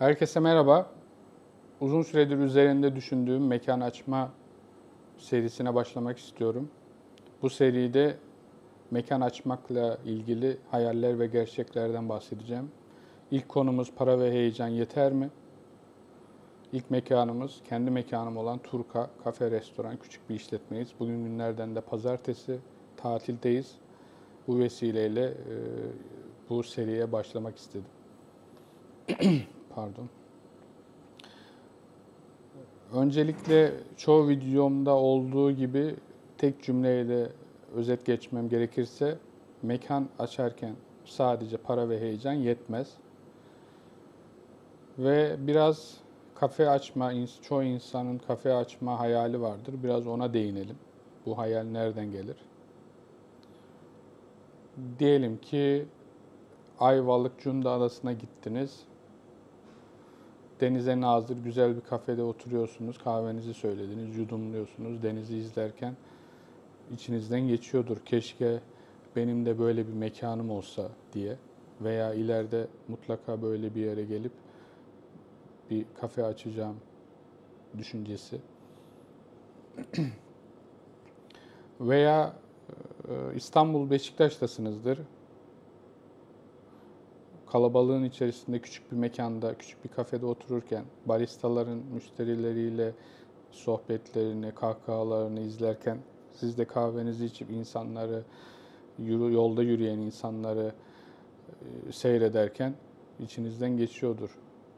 Herkese merhaba. Uzun süredir üzerinde düşündüğüm mekan açma serisine başlamak istiyorum. Bu seride mekan açmakla ilgili hayaller ve gerçeklerden bahsedeceğim. İlk konumuz para ve heyecan yeter mi? İlk mekanımız kendi mekanım olan Turka, kafe, restoran, küçük bir işletmeyiz. Bugün günlerden de pazartesi, tatildeyiz. Bu vesileyle bu seriye başlamak istedim. Pardon. Öncelikle çoğu videomda olduğu gibi tek cümleyle özet geçmem gerekirse mekan açarken sadece para ve heyecan yetmez. Ve biraz kafe açma, çoğu insanın kafe açma hayali vardır. Biraz ona değinelim. Bu hayal nereden gelir? Diyelim ki Ayvalık Cunda Adası'na gittiniz. Denize nazır güzel bir kafede oturuyorsunuz, kahvenizi söylediniz, yudumluyorsunuz. Denizi izlerken içinizden geçiyordur. Keşke benim de böyle bir mekanım olsa diye veya ileride mutlaka böyle bir yere gelip bir kafe açacağım düşüncesi. Veya İstanbul Beşiktaş'tasınızdır. Kalabalığın içerisinde küçük bir mekanda, küçük bir kafede otururken baristaların müşterileriyle sohbetlerini, kahkahalarını izlerken siz de kahvenizi içip insanları, yolda yürüyen insanları seyrederken içinizden geçiyordur.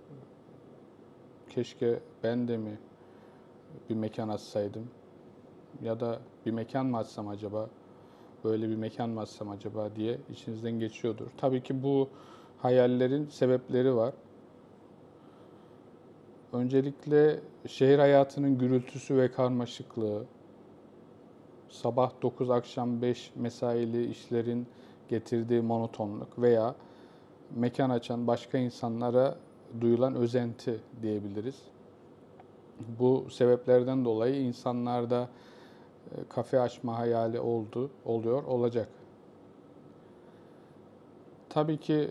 Keşke ben de mi bir mekan açsaydım ya da bir mekan mı açsam acaba, böyle bir mekan mı açsam acaba diye içinizden geçiyordur. Tabii ki bu hayallerin sebepleri var. Öncelikle şehir hayatının gürültüsü ve karmaşıklığı, sabah 9 akşam 5 mesaili işlerin getirdiği monotonluk veya mekan açan başka insanlara duyulan özenti diyebiliriz. Bu sebeplerden dolayı insanlarda kafe açma hayali olacak. Tabii ki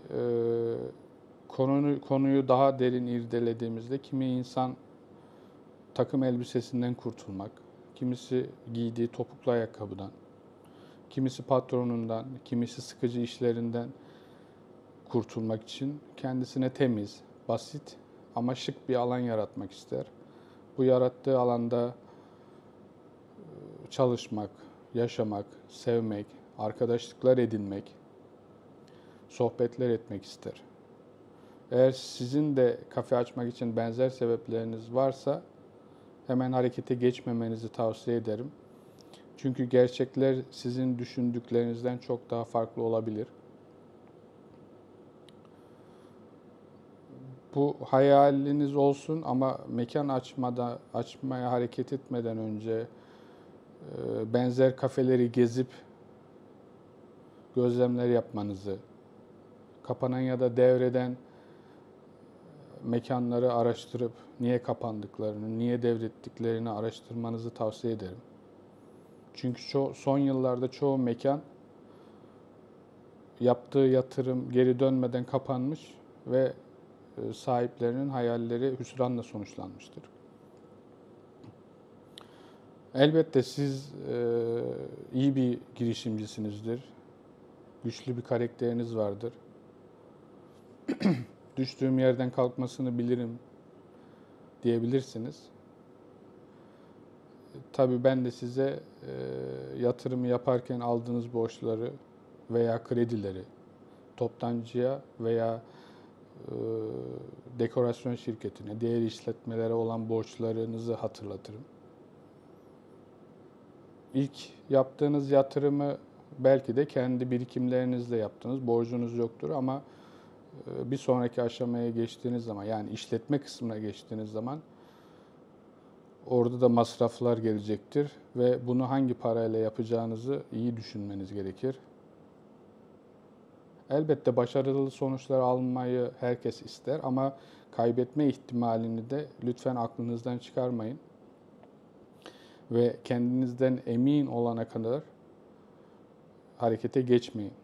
konuyu daha derin irdelediğimizde kimi insan takım elbisesinden kurtulmak, kimisi giydiği topuklu ayakkabıdan, kimisi patronundan, kimisi sıkıcı işlerinden kurtulmak için kendisine temiz, basit ama şık bir alan yaratmak ister. Bu yarattığı alanda çalışmak, yaşamak, sevmek, arkadaşlıklar edinmek, sohbetler etmek ister. Eğer sizin de kafe açmak için benzer sebepleriniz varsa hemen harekete geçmemenizi tavsiye ederim. Çünkü gerçekler sizin düşündüklerinizden çok daha farklı olabilir. Bu hayaliniz olsun ama mekan açmaya hareket etmeden önce benzer kafeleri gezip gözlemler yapmanızı, kapanan ya da devreden mekanları araştırıp niye kapandıklarını, niye devrettiklerini araştırmanızı tavsiye ederim. Çünkü son yıllarda çoğu mekan yaptığı yatırım geri dönmeden kapanmış ve sahiplerinin hayalleri hüsranla sonuçlanmıştır. Elbette siz iyi bir girişimcisinizdir. Güçlü bir karakteriniz vardır. Düştüğüm yerden kalkmasını bilirim diyebilirsiniz. Tabii ben de size yatırımı yaparken aldığınız borçları veya kredileri toptancıya veya dekorasyon şirketine, diğer işletmelere olan borçlarınızı hatırlatırım. İlk yaptığınız yatırımı belki de kendi birikimlerinizle yaptınız, borcunuz yoktur ama bir sonraki aşamaya geçtiğiniz zaman, yani işletme kısmına geçtiğiniz zaman orada da masraflar gelecektir ve bunu hangi parayla yapacağınızı iyi düşünmeniz gerekir. Elbette başarılı sonuçlar almayı herkes ister ama kaybetme ihtimalini de lütfen aklınızdan çıkarmayın. Ve kendinizden emin olana kadar harekete geçmeyin.